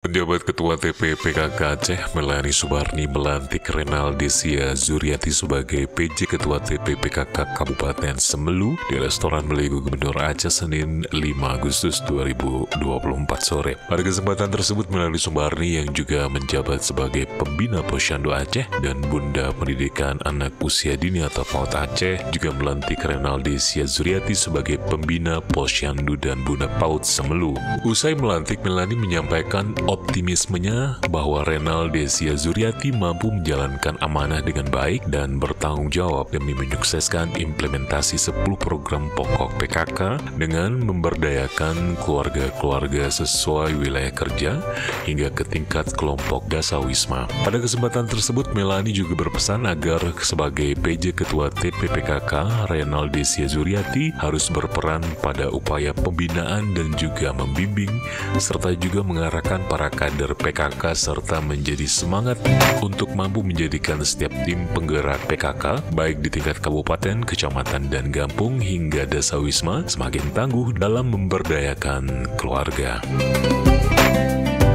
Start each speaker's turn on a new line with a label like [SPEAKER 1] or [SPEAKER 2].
[SPEAKER 1] Penjabat Ketua TP/PKK Aceh Melani Subarni melantik Renaldesia Zuriati sebagai PJ Ketua TP/PKK Kabupaten Semelu di Restoran Melego Gubernur Aceh Senin 5 Agustus 2024 sore. Pada kesempatan tersebut Melani Subarni yang juga menjabat sebagai Pembina Posyandu Aceh dan Bunda Pendidikan Anak Usia Dini atau PAUD Aceh juga melantik Renaldesia Zuriati sebagai Pembina Posyandu dan Bunda PAUD Semelu. Usai melantik, Melani menyampaikan optimismenya bahwa Renaldesia Zuriati mampu menjalankan amanah dengan baik dan bertanggung jawab demi menyukseskan implementasi 10 program pokok PKK dengan memberdayakan keluarga-keluarga sesuai wilayah kerja hingga ke tingkat kelompok dasawisma. Pada kesempatan tersebut, Melani juga berpesan agar sebagai PJ Ketua TP/PKK, Renaldesia Zuriati harus berperan pada upaya pembinaan dan juga membimbing serta juga mengarahkan para kader PKK serta menjadi semangat untuk mampu menjadikan setiap tim penggerak PKK baik di tingkat kabupaten, kecamatan, dan kampung hingga dasawisma semakin tangguh dalam memberdayakan keluarga.